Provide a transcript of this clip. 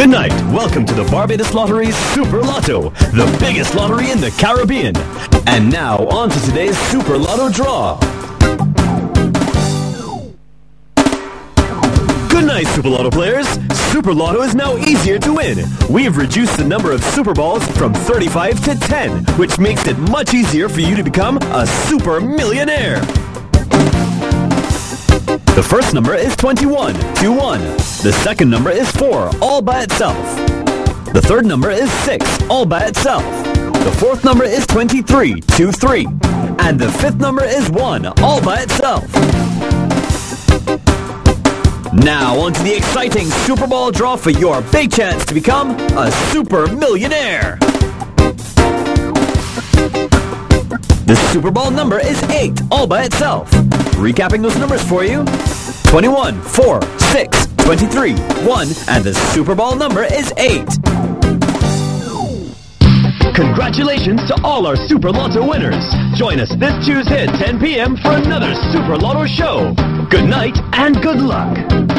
Good night. Welcome to the Barbados Lottery's Super Lotto, the biggest lottery in the Caribbean. And now, on to today's Super Lotto draw. Good night, Super Lotto players. Super Lotto is now easier to win. We've reduced the number of Super Balls from 35 to 10, which makes it much easier for you to become a super millionaire. The first number is 21, 2-1. The second number is 4, all by itself. The third number is 6, all by itself. The fourth number is 23, 2-3. And the fifth number is 1, all by itself. Now on to the exciting Super Ball draw for your big chance to become a super millionaire. The Super Ball number is 8, all by itself. Recapping those numbers for you: 21, 4, 6, 23, 1, and the Super Ball number is 8. Congratulations to all our Super Lotto winners. Join us this Tuesday at 10 p.m. for another Super Lotto show. Good night and good luck.